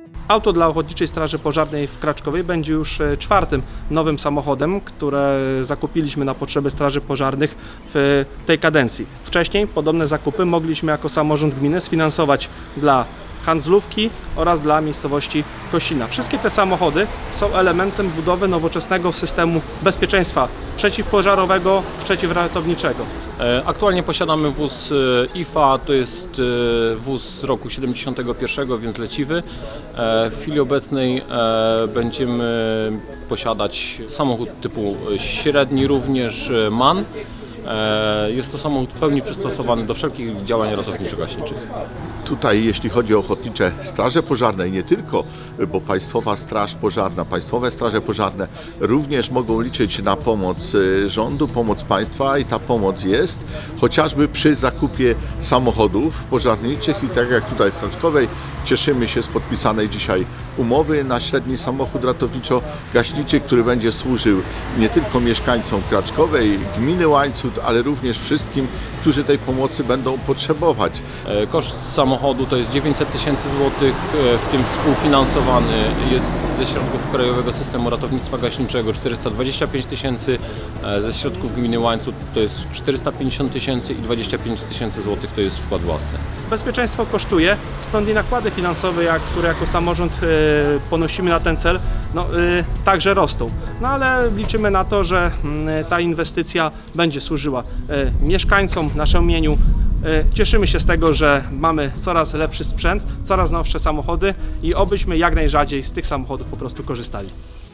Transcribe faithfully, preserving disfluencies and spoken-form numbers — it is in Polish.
Auto dla Ochotniczej Straży Pożarnej w Kraczkowej będzie już czwartym nowym samochodem, które zakupiliśmy na potrzeby straży pożarnych w tej kadencji. Wcześniej podobne zakupy mogliśmy jako samorząd gminy sfinansować dla handlówki oraz dla miejscowości Kościna. Wszystkie te samochody są elementem budowy nowoczesnego systemu bezpieczeństwa przeciwpożarowego, przeciwratowniczego. Aktualnie posiadamy wóz I F A, to jest wóz z roku siedemdziesiątego pierwszego, więc leciwy. W chwili obecnej będziemy posiadać samochód typu średni, również MAN. Jest to samochód w pełni przystosowany do wszelkich działań ratowniczo-gaśniczych. Tutaj, jeśli chodzi o Ochotnicze Straże Pożarne, i nie tylko, bo Państwowa Straż Pożarna, Państwowe Straże Pożarne również mogą liczyć na pomoc rządu, pomoc państwa, i ta pomoc jest, chociażby przy zakupie samochodów pożarniczych. I tak jak tutaj w Kraczkowej cieszymy się z podpisanej dzisiaj umowy na średni samochód ratowniczo-gaśniczy, który będzie służył nie tylko mieszkańcom Kraczkowej, gminy Łańcut, ale również wszystkim, którzy tej pomocy będą potrzebować. Koszt samochodu to jest dziewięćset tysięcy złotych, w tym współfinansowany jest ze środków Krajowego Systemu Ratownictwa Gaśniczego czterysta dwadzieścia pięć tysięcy, ze środków gminy Łańcut to jest czterysta pięćdziesiąt tysięcy i dwadzieścia pięć tysięcy złotych to jest wkład własny. Bezpieczeństwo kosztuje, stąd i nakłady finansowe, jak, które jako samorząd y, ponosimy na ten cel, no, y, także rosną. No ale liczymy na to, że y, ta inwestycja będzie służyła y, mieszkańcom, naszemu mieniu. Y, cieszymy się z tego, że mamy coraz lepszy sprzęt, coraz nowsze samochody i obyśmy jak najrzadziej z tych samochodów po prostu korzystali.